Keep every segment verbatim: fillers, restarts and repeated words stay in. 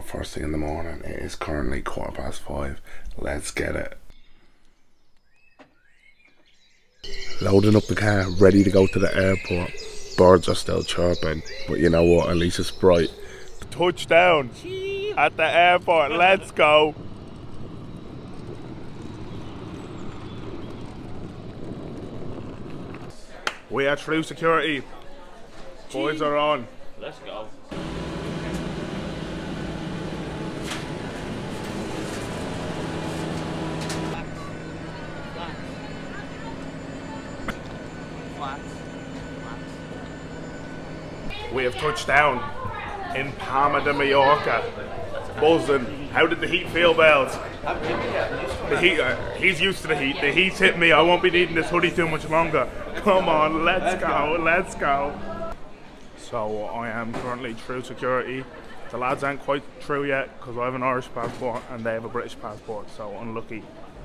first thing in the morning. It is currently quarter past five. Let's get it. Loading up the car, ready to go to the airport. Birds are still chirping, but you know what, at least it's bright. Touchdown at the airport, let's go. We are through security. Boys are on. Let's go. We have touched down in Palma de Mallorca. Buzzing. How did the heat feel, Bells? The heat, uh, he's used to the heat. The heat's hit me. I won't be needing this hoodie too much longer. Come on, let's go, let's go. So I am currently through security. The lads aren't quite through yet because I have an Irish passport and they have a British passport, so unlucky.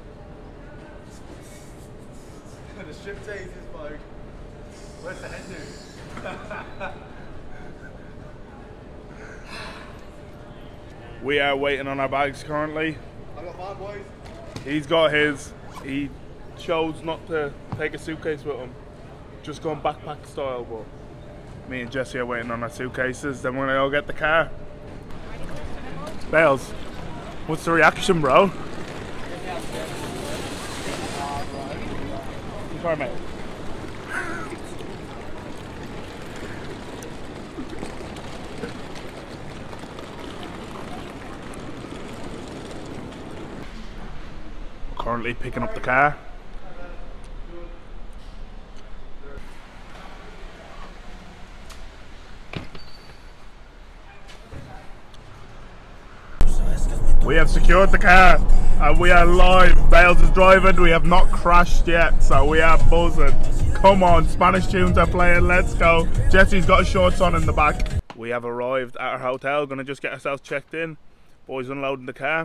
The strip tease is bloke. Where's the head dude? We are waiting on our bags currently. I got mine, boys. He's got his. He chose not to take a suitcase with him. Just going backpack style, but me and Jesse are waiting on our suitcases. Then we're gonna go get the car. Bales, what's the reaction, bro? Sorry, mate. Currently picking up the car. We have secured the car and we are live. Bales is driving. We have not crashed yet, so we are buzzing. Come on, Spanish tunes are playing. Let's go. Jesse's got his shorts on in the back. We have arrived at our hotel. Gonna just get ourselves checked in. Boys unloading the car.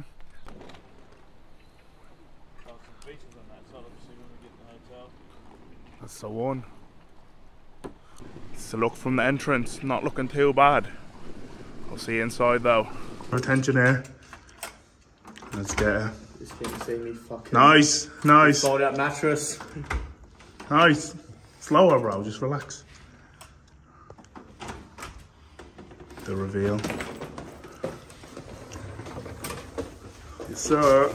That's the one. It's the look from the entrance. Not looking too bad. I'll see you inside though. Attention here. Let's get her. This thing see me fucking. Nice, nice. Fold out mattress. Nice. Slower, bro. Just relax. The reveal. Yes, sir.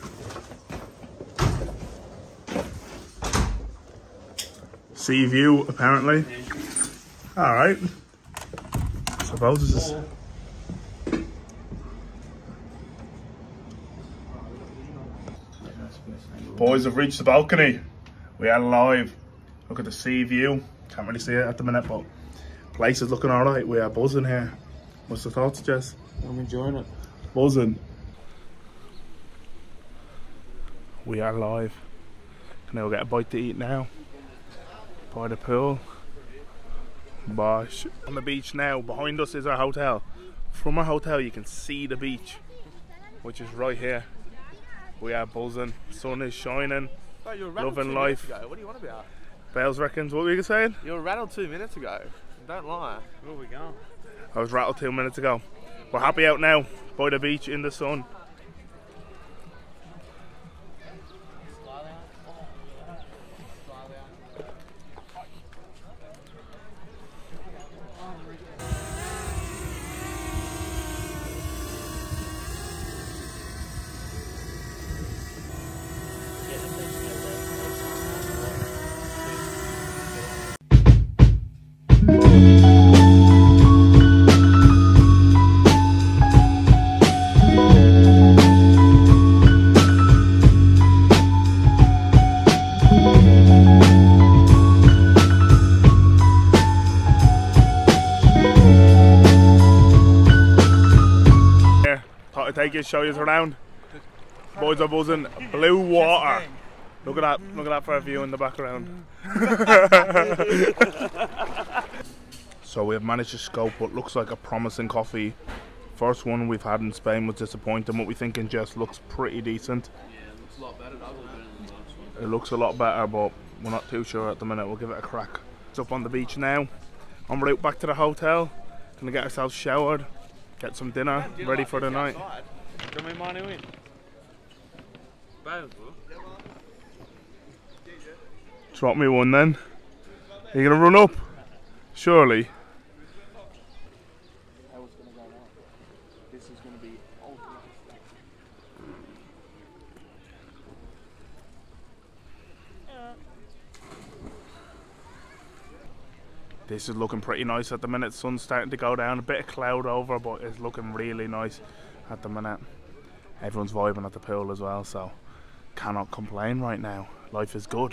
Sea view, apparently. All right. Suppose this is. Boys have reached the balcony. We are live. Look at the sea view. Can't really see it at the minute, but place is looking all right. We are buzzing here. What's the thoughts, Jess? I'm enjoying it. Buzzing. We are live. Can I go get a bite to eat now? By the pool. Bosh. On the beach now. Behind us is our hotel. From our hotel you can see the beach, which is right here. We are buzzing. Sun is shining. Oh, you were loving life. Ago. What do you want about? Bales reckons. What were you saying? You were rattled two minutes ago. Don't lie. Where are we going? I was rattled two minutes ago. We're happy out now by the beach in the sun. Take you, show you around. Boys are buzzing. Blue water. Look at that, look at that for a view in the background. So we have managed to scope what looks like a promising coffee. First one we've had in Spain was disappointing. What we think in just looks pretty decent. Yeah, it looks a lot better. That was better than the last one. It looks a lot better, but we're not too sure at the minute. We'll give it a crack. It's up on the beach now. En route back to the hotel. Gonna get ourselves showered, get some dinner ready for the night. Do you want me money in? Drop me one then. Are you gonna run up? Surely. How it's gonna go now. This is gonna be ultimate. This is looking pretty nice at the minute. Sun's starting to go down, a bit of cloud over, but it's looking really nice at the minute. Everyone's vibing at the pool as well, so cannot complain right now. Life is good.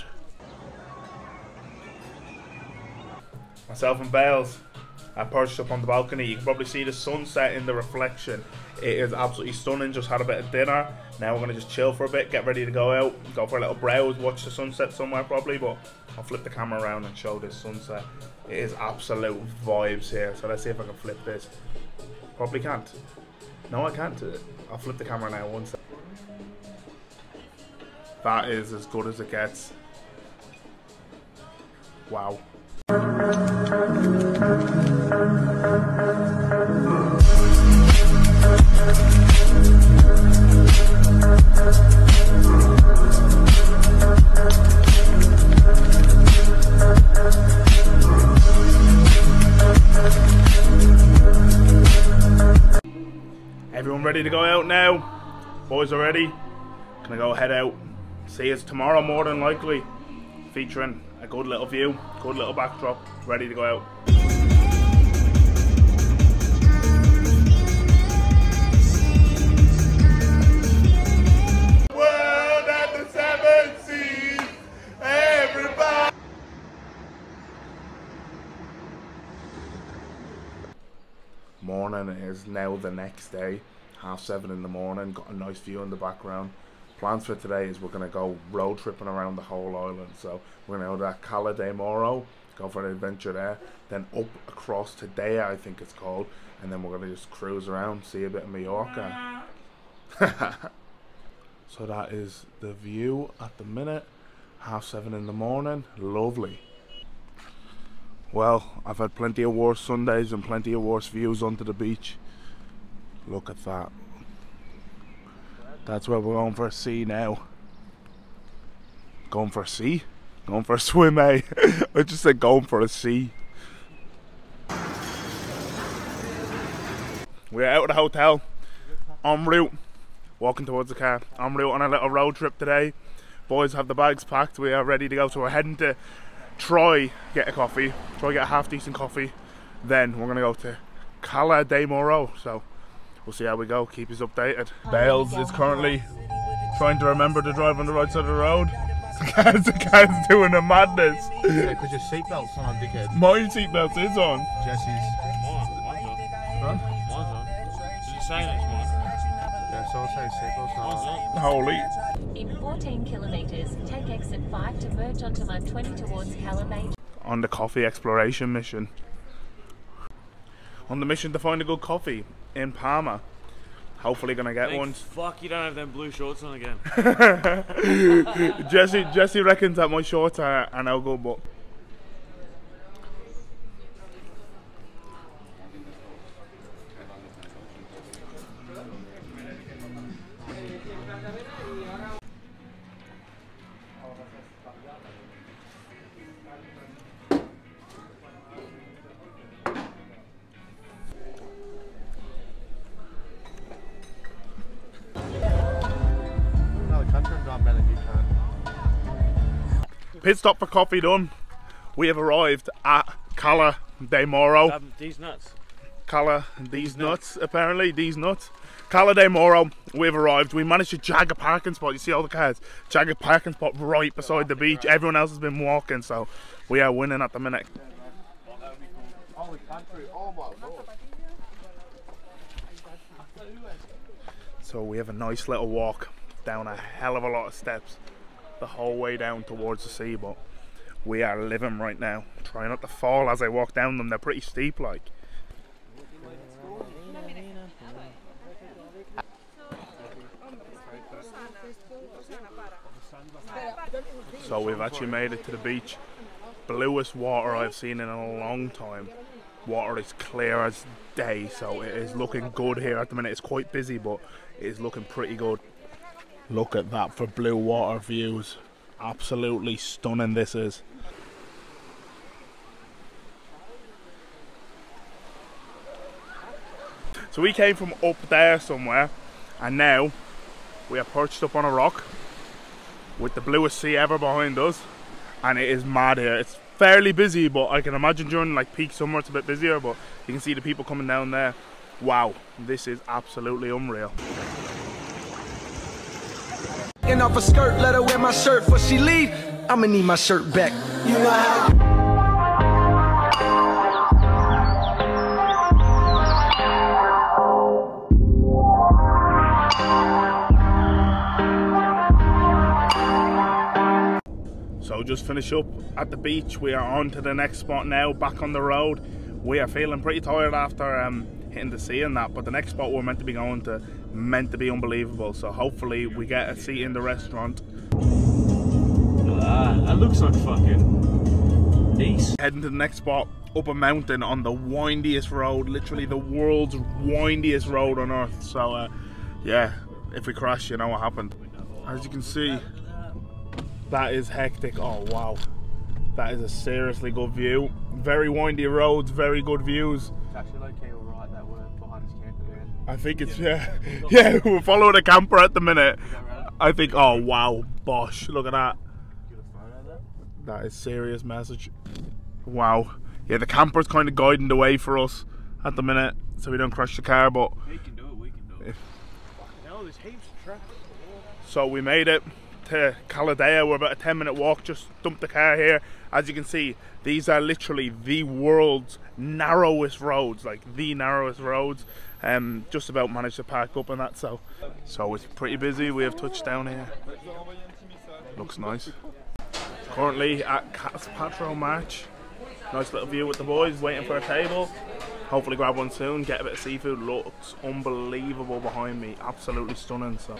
Myself and Bales are perched up on the balcony. You can probably see the sunset in the reflection. It is absolutely stunning. Just had a bit of dinner. Now we're going to just chill for a bit, get ready to go out, go for a little browse, watch the sunset somewhere probably, but I'll flip the camera around and show this sunset. It is absolute vibes here. So let's see if I can flip this. Probably can't. No, I can't. I'll flip the camera now one second. That is as good as it gets. Wow. Everyone ready to go out now? Boys are ready? Gonna go head out. See us tomorrow more than likely. Featuring a good little view, good little backdrop, ready to go out. World at the seven seas, everybody. Morning is now the next day, half seven in the morning, got a nice view in the background. Plans for today is we're going to go road tripping around the whole island. So we're going to go to Cala de Moro, go for an adventure there, then up across to Dea, I think it's called, and then we're going to just cruise around, see a bit of Mallorca. So that is the view at the minute, half seven in the morning, lovely. Well, I've had plenty of worse Sundays and plenty of worse views onto the beach. Look at that. That's where we're going for a sea now. Going for a sea? Going for a swim, eh? I just said going for a sea. We're out of the hotel, en route, walking towards the car. En route on a little road trip today. Boys have the bags packed, we are ready to go. So we're heading to try get a coffee, try get a half decent coffee. Then we're gonna go to Cala de Moro. So we'll see how we go, keep us updated. Bales is currently trying to remember to drive on the right side of the road. The car's, the car's doing a madness. Yeah, because your seatbelt's on, dickhead. My seatbelt is on. Jesse's. Huh? Mine's on. Does it say next one? Yeah, so I'll say seatbelt's on. Holy. In fourteen kilometres, take exit five to merge onto line twenty towards Calamage. On the coffee exploration mission. On the mission to find a good coffee in Palma. Hopefully gonna get Thank one. Fuck, you don't have them blue shorts on again. Jesse Jesse reckons that my shorts are, are no good, but pit stop for coffee done. We have arrived at Cala de Moro. Um, these nuts. Cala, these nuts, apparently, these nuts. Cala de Moro, we've arrived. We managed to jag a parking spot. You see all the cars? Jag a parking spot right beside the beach. Everyone else has been walking, so we are winning at the minute. So we have a nice little walk down a hell of a lot of steps the whole way down towards the sea, but we are living right now. Try not to fall as I walk down them. They're pretty steep, like. So we've actually made it to the beach. Bluest water I've seen in a long time. Water is clear as day, so it is looking good here at the minute. It's quite busy, but it is looking pretty good. Look at that for blue water views. Absolutely stunning this is. So we came from up there somewhere, and now we are perched up on a rock with the bluest sea ever behind us, and it is mad here. It's fairly busy, but I can imagine during like peak summer it's a bit busier, but you can see the people coming down there. Wow, this is absolutely unreal. And off a skirt, let her wear my shirt before she leave. I'ma need my shirt back. You know how. So just finish up at the beach. We are on to the next spot now, back on the road. We are feeling pretty tired after um, hitting the sea and that, but the next spot we're meant to be going to meant to be unbelievable. So hopefully we get a seat in the restaurant. Ah, that looks like fucking nice. Heading to the next spot, up a mountain on the windiest road, literally the world's windiest road on earth. So uh, yeah, if we crash, you know what happened. As you can see, that is hectic. Oh wow, that is a seriously good view. Very windy roads, very good views. It's actually okay, all right, that we're behind this camper. I think it's, yeah, yeah, we're following a camper at the minute. I think, oh wow, bosh, look at that. That is serious message. Wow. Yeah, the camper's kind of guiding the way for us at the minute, so we don't crash the car, but... We can do it, we can do it. No, there's heaps of traffic. So we made it to Caladea. We're about a ten minute walk, just dumped the car here. As you can see, these are literally the world's narrowest roads, like the narrowest roads. Um, just about managed to park up and that, so so it's pretty busy. We have touchdown here. Looks nice. Currently at Catspatro March. Nice little view with the boys, waiting for a table. Hopefully grab one soon, get a bit of seafood. Looks unbelievable behind me, absolutely stunning. So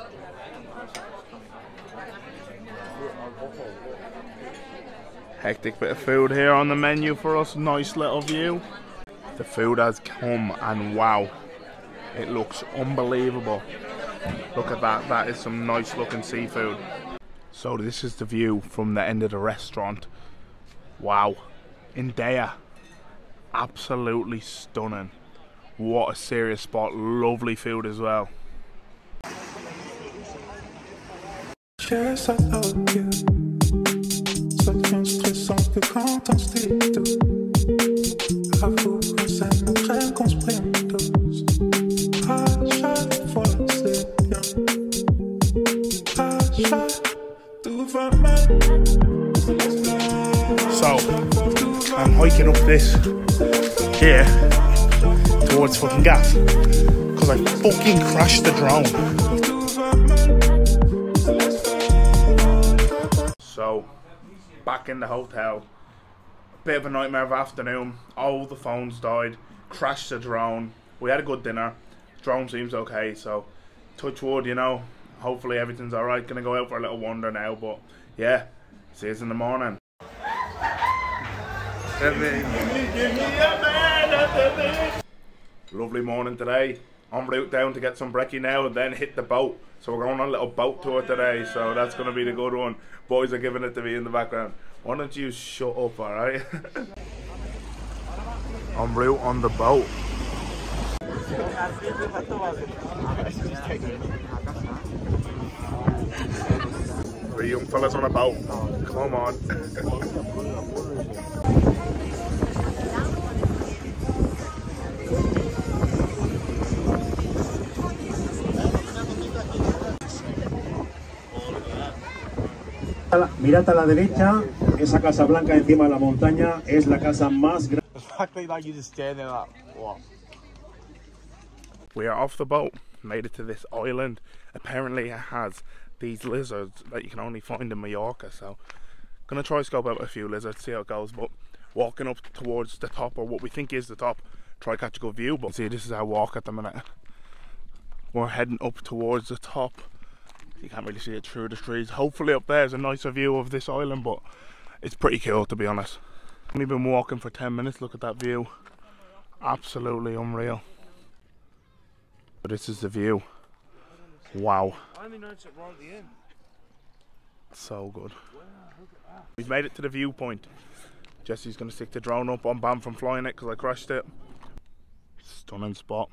hectic bit of food here on the menu for us. Nice little view. The food has come, and wow, it looks unbelievable. Look at that, that is some nice looking seafood. So this is the view from the end of the restaurant. Wow, Indea, absolutely stunning. What a serious spot, lovely food as well. So, I'm hiking up this here towards fucking gas because I fucking crashed the drone. So, back in the hotel, bit of a nightmare of afternoon. All the phones died, crashed the drone. We had a good dinner, drone seems okay, so touch wood, you know. Hopefully everything's alright. Gonna go out for a little wander now, but yeah, see us in the morning. Lovely morning today. En route down to get some brekkie now and then hit the boat. So we're going on a little boat tour today, so that's gonna be the good one. Boys are giving it to me in the background. Why don't you shut up, alright? En route on the boat. Three young fellas on a boat. Come on. Mirad a la derecha, esa casa blanca encima de la montaña es la casa más grande. Exactly like you just stand there like, what? We are off the boat, made it to this island. Apparently it has these lizards that you can only find in Mallorca, so gonna try scope out a few lizards, see how it goes, but walking up towards the top, or what we think is the top, try catch a good view. But see, this is our walk at the minute. We're heading up towards the top. You can't really see it through the trees. Hopefully up there is a nicer view of this island, but it's pretty cool to be honest. Only been walking for ten minutes, look at that view. Absolutely unreal. But this is the view. Wow. I only noticed it right at the end. So good. We've made it to the viewpoint. Jesse's going to stick the drone up. I'm banned from flying it because I crashed it. Stunning spot.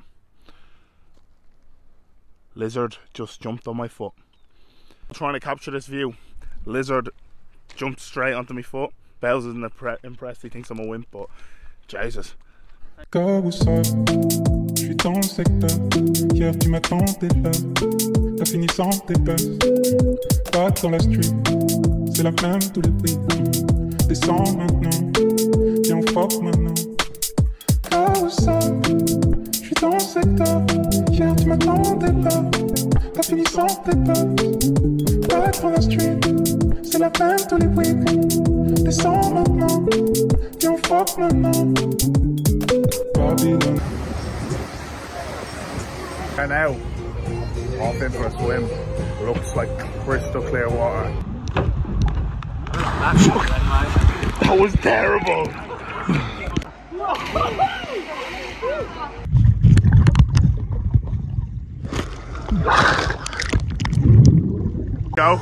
Lizard just jumped on my foot. I'm trying to capture this view. Lizard jumped straight onto my foot. Bells isn't impressed. He thinks I'm a wimp, but Jesus. Go où ça? Je suis dans le secteur. Hier tu m'attendais là. T'as fini sans tes buzz. Pas dans la street. C'est la même tous les week. Descends maintenant. Viens on fuck maintenant. Go où ça? Je suis dans le secteur. Hier tu m'attendais là. T'as fini sans tes buzz. Pas dans la street. C'est la même tous les week. Descends maintenant. Viens on fuck maintenant. And now, off in for a swim. Looks like crystal clear water. That was terrible. Go.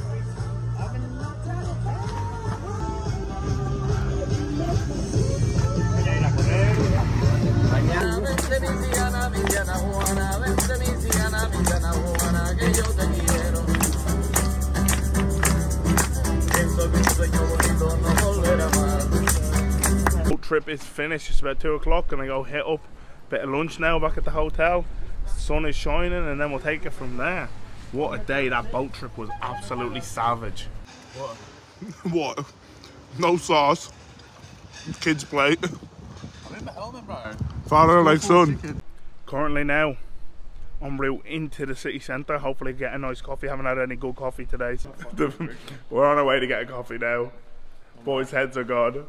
Boat trip is finished. It's about two o'clock and I go hit up a bit of lunch now back at the hotel. The sun is shining and then we'll take it from there. What a day. That boat trip was absolutely savage. What? What? No sauce. Kids plate. I'm in my helmet, bro. Father like son. Currently now en route into the city centre. Hopefully get a nice coffee. Haven't had any good coffee today. So we're on our way to get a coffee now. Boys' heads are gone.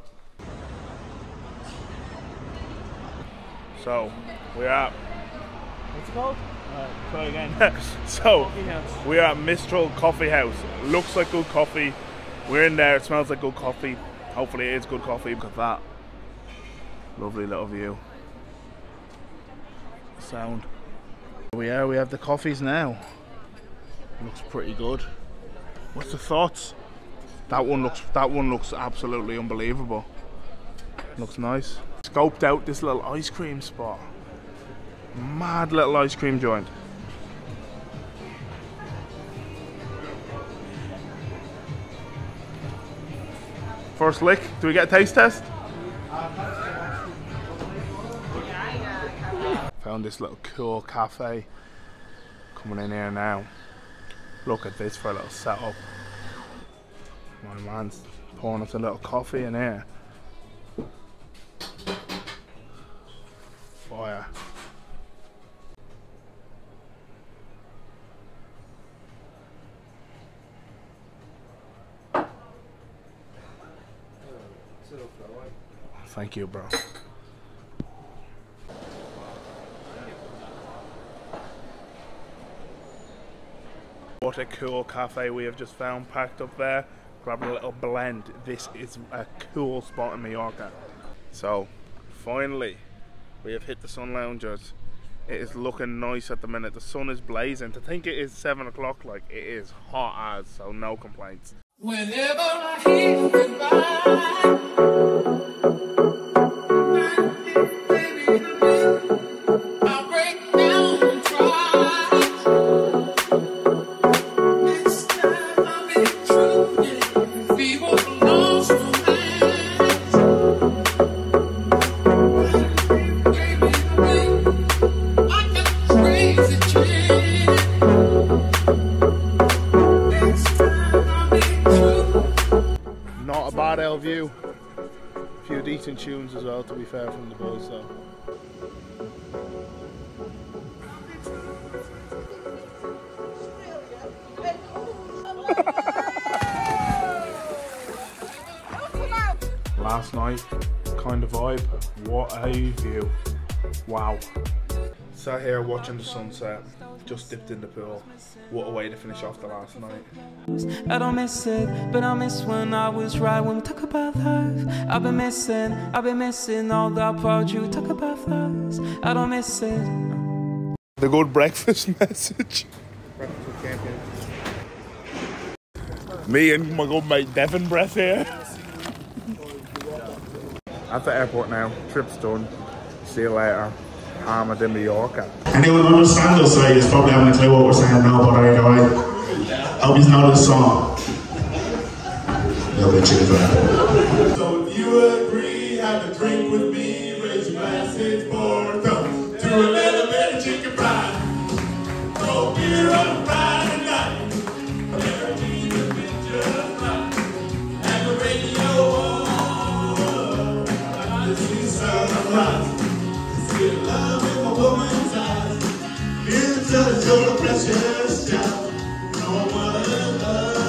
So we're at, what's it called? Uh, try again. So we're at Mistral Coffee House. Looks like good coffee. We're in there. It smells like good coffee. Hopefully it is good coffee. Look at that. Lovely little view. Sound. We are, we have the coffees now. Looks pretty good. What's the thoughts? That one looks that one looks absolutely unbelievable. Looks nice. Scoped out this little ice cream spot. Mad little ice cream joint. First lick, do we get a taste test? Found this little cool cafe. Coming in here now. Look at this for a little setup. My man's pouring us a little coffee in here. Fire. Thank you, bro. What a cool cafe we have just found packed up there. Grabbing a little blend. This is a cool spot in Mallorca. So, finally, we have hit the Sun Loungers. It is looking nice at the minute. The sun is blazing. To think it is seven o'clock, like, it is hot as, so no complaints. Whenever I hear goodbye, Not a bad L view. A few decent tunes as well, to be fair, from the boys, so. Last night, kind of vibe. What a view. Wow. Sat here watching the sunset. just dipped in the pool. What a way to finish off the last night. I don't miss it, but I miss when I was right when we talk about love. I've been missing, I've been missing all that part you talk about us. I don't miss it. The good breakfast message. Breakfast with champions. Me and my good mate Devin Breath here. At the airport now, trip's done. See you later. Palma de Mallorca. Anyone on the Sandal side is probably having a clue what we're saying now, but I, I hope you know this song. Little bit chicken fat. So if you agree, have a drink with me, raise your glasses for come to a little bit of chicken pie. Go beer on Friday night. Americans have been just right. And the radio on. I see sunrise. See love in my woman's eyes. Feel just your precious child. No one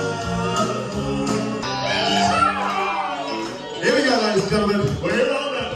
love. Here we go, ladies and gentlemen. We're on that.